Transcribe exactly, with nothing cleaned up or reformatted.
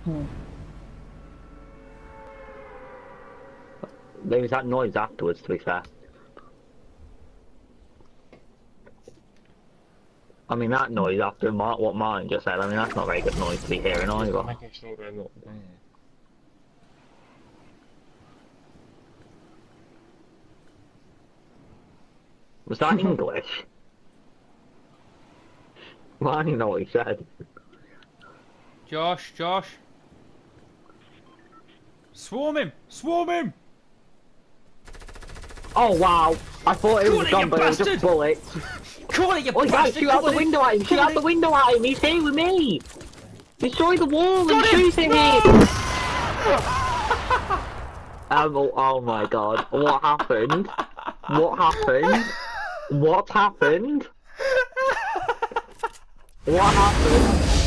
There was that noise afterwards, to be fair. I mean, that noise after Mar what Martin just said, I mean, that's not very good noise to be hearing either. Making sure they're not there. Was that English? Well, I didn't know what he said. Josh, Josh. Swarm him! Swarm him! Oh wow! I thought it Call was it, gone, you but it was bastard! just bullets. Call it, you Oh, guys, bastard! shoot out the Call it. window at him! Shoot Call out it. the window at him! He's here with me! Destroy the wall and Got him! shoot at him! Um, oh, oh my god, what happened? What happened? What happened? What happened?